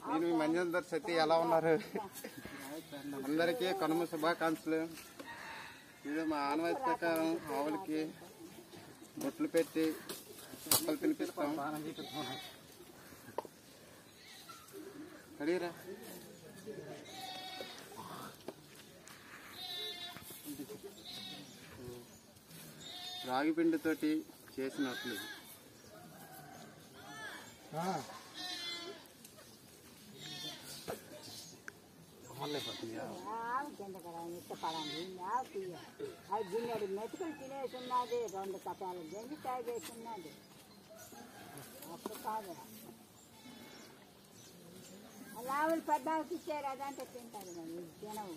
నేను మీ మంజందర్ సతీ ఎలా ఉన్నారు? అందరికీ కనుమ శుభాకాంక్షలు. ఇది మా ఆనవాయితీ ప్రకారం ఆవులకి బొట్లు పెట్టి మొక్కలు తినిపిస్తాం. అడిగిరా రాగి పిండితోటి చేసినట్లు గిన్నెడు మెతుకులు తినేస్తున్నది, 2 కపాలు గంజి తాగేస్తున్నది. అప్పుడు కాదు ఆవులు పెద్దకి ఇచ్చారు, అదంటే తింటారు. మరి తినవు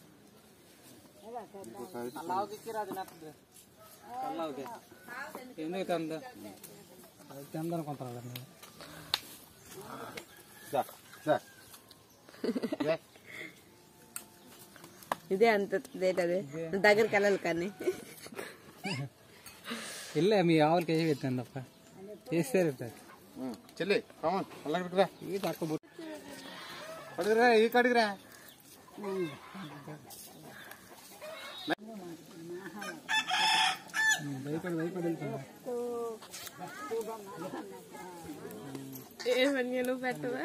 ఎందుకు తిందనుకుంటున్నాడు. ఇదే అంత అదే దగ్గరికి వెళ్ళాలి కానీ ఇల్లే మీ ఆవులకి వేసి పెట్టాను తప్ప చేస్తే చెల్లి ఈ తక్కువ అడుగురా ఈ కడుగురా భయపడి వెళ్తున్నా. ఏమని నువ్వు పెట్టవా?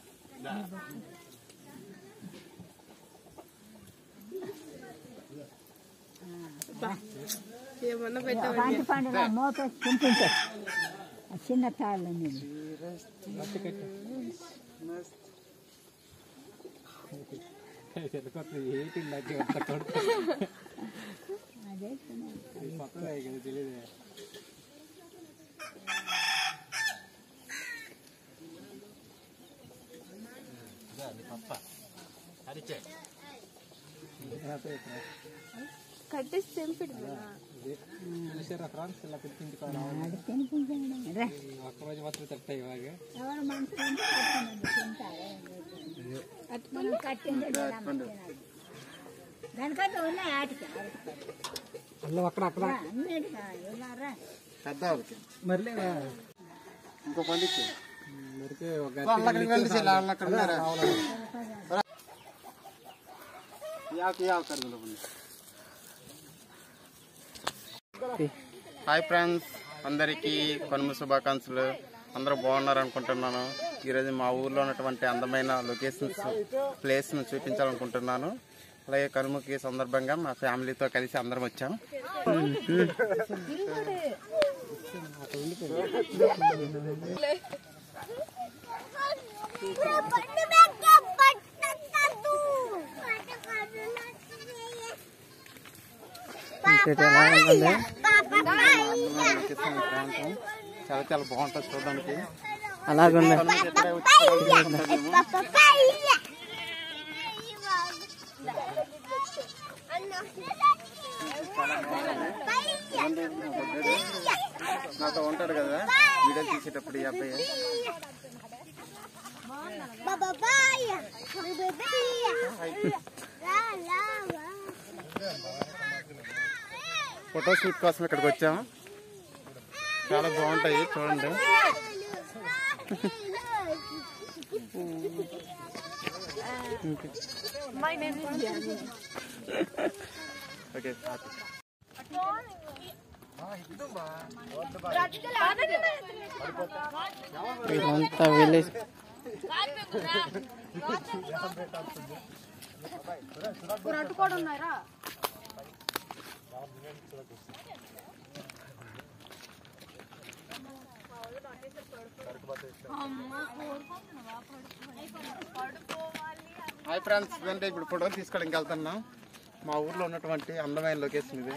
ఏమన్నా పెట్టవా? మోత తింటుంటే చిన్న తాళ్ళు అదే తెలియదు. కట్టేసి తెంపిడు ఫ్రాన్స్ ఇలా పెట్టుకుంటున్నారు. ఒక్కరోజు మాత్రం తప్పాయి ఇవాగ దానికంటే ఉన్నాయి ఆటికి అక్కడ అక్కడ పెద్ద మరలే ఇంకో పండించు మరికి ఒక హాయ్ ఫ్రెండ్స్, అందరికీ కనుమ శుభాకాంక్షలు. అందరూ బాగున్నారు అనుకుంటున్నాను. ఈరోజు మా ఊర్లో ఉన్నటువంటి అందమైన లొకేషన్స్ ప్లేస్ను చూపించాలనుకుంటున్నాను. అలాగే కనుమకి సందర్భంగా మా ఫ్యామిలీతో కలిసి అందరం వచ్చాం. చాలా చాలా బాగుంటుంది చూడడానికి. అలాగే నాతో ఉంటాడు కదా వీడియో తీసేటప్పుడు ఈ అబ్బాయి. ఫోటో షూట్ కోసం ఇక్కడికి వచ్చాము. చాలా బాగుంటాయి చూడండి. ఓకే ఇదంతా విలేజ్. హాయ్ ఫ్రెండ్స్, ఇదంటే ఇప్పుడు ఫోటోలు తీసుకోవడానికి వెళ్తున్నాం. మా ఊర్లో ఉన్నటువంటి అందమైన లొకేషన్ ఇది.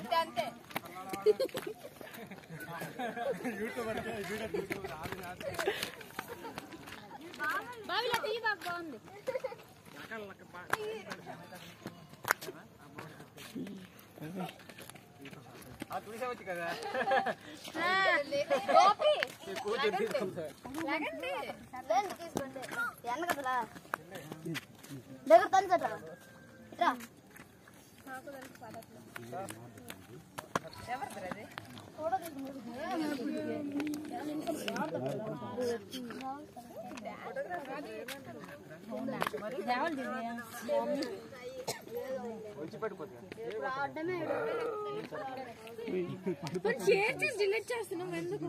కదా డిలీట్ చేస్తున్నాం ఎందుకు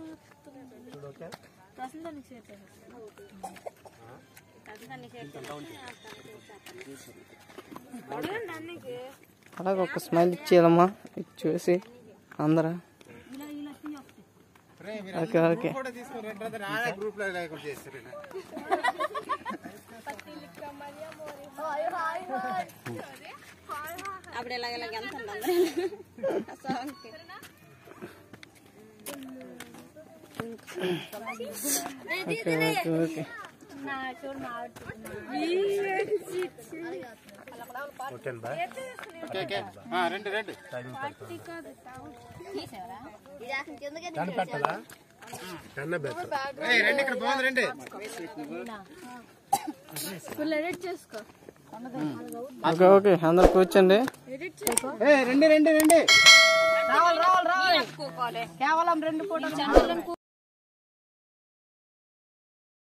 అలాగే ఒక స్మైల్ ఇచ్చేదమ్మా ఇది చూసి అందరూ ఓకే ఓకే అప్పుడు ఇలాగ ఎంత ఓకే ఓకే ఓకే రెండు రెండు రెండు ఇక్కడ బాగుంది రండి ఓకే ఓకే అందరు కూర్చోండి రండి రండి రండి కేవలం 2 పూటలు